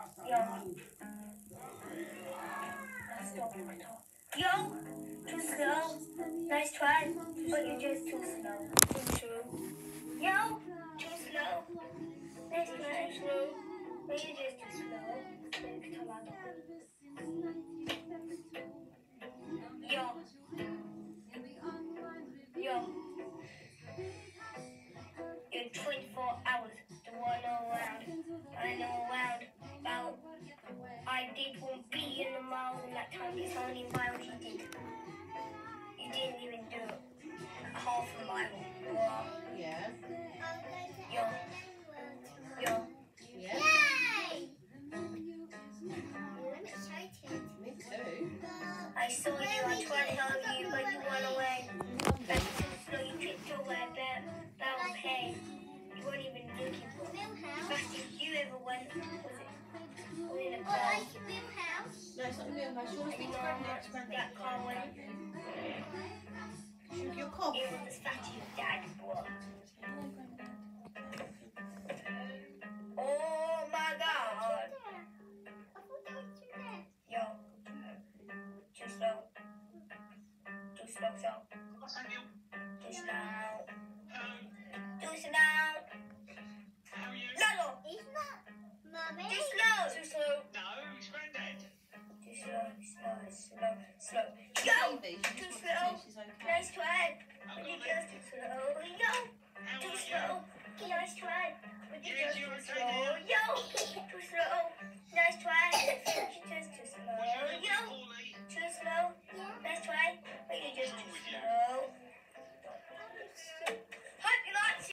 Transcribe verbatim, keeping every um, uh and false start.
Yo. Stop. Yo. Too slow. Nice try, but you're just too slow. Too true. Yo. Too slow. Nice try. Slow. But you're just too slow. Yo. Yo. You're twenty-four hours to one around. I know around about. I did one billion miles in that time. It's only miles you did. You didn't even do half a mile. Wow. Yeah. Yo. Yo. Yeah. Yay! I'm excited. Me too. I saw you. I tried to help you, but you went away. That's too slow. You tripped over a bear. That was pain. You weren't even looking for it. The fastest you ever went was it? Was in a car. No, it's not a real house. Yours needs granddad's granddad. That car went. Should your cough? It was as fat as your dad was. Oh my God. Yo. Too slow. Too slow, so. Too slow. Too slow. Lalo. He's not. Mummy. Too slow. Too slow. No, it's granddad. Too slow. Slow. Slow. Slow. Yo. Baby, she Too just wants to slow. say she's okay. Nice try. But you just too slow. Yo. How Too are slow. you? Nice try. But you Yes, just you're too okay slow. now.